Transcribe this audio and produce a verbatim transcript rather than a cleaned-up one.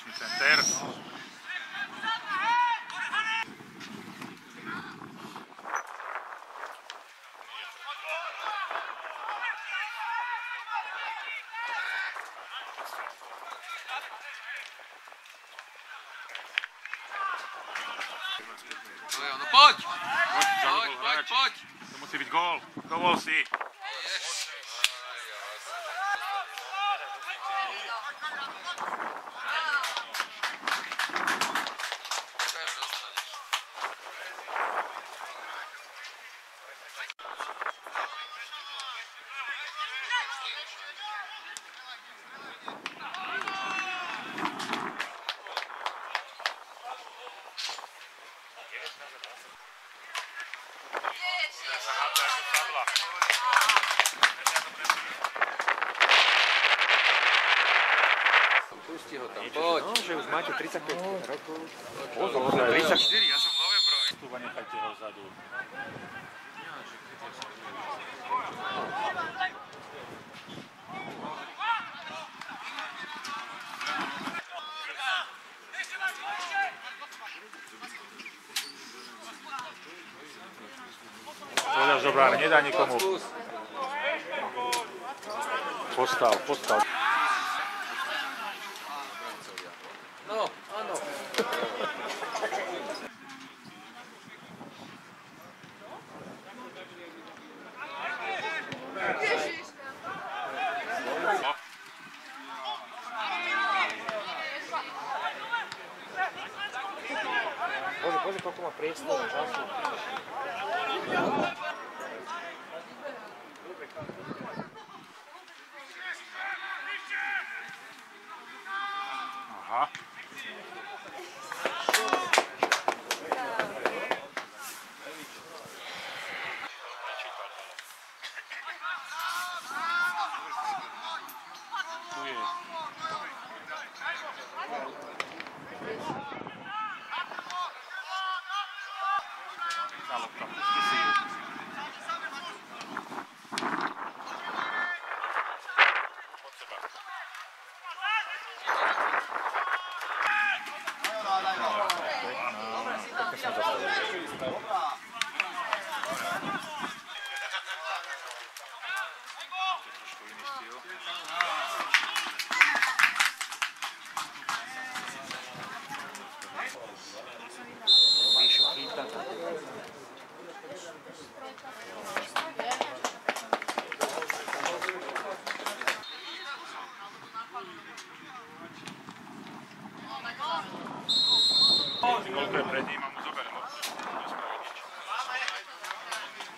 úspešný center. No poď! Poď, poď, poď! To musí byť gól. Dovol si. Pusti ho tam, poď. No, že už máte tridsaťpäť rokov. Pozor, tridsaťštyri, ja som v novembrovi. Tu nechajte ho vzadu. Poďaž do brány, nedá nikomu. Postav, postav. No, áno. Bože, bože, koľko má priestoru, času. Aha. Tu je. Zálobka, pusti si ju. Pod seba. Pekne sme zastavili. Trošku iný štýl. Míšu chýta. Koľko je pred ním a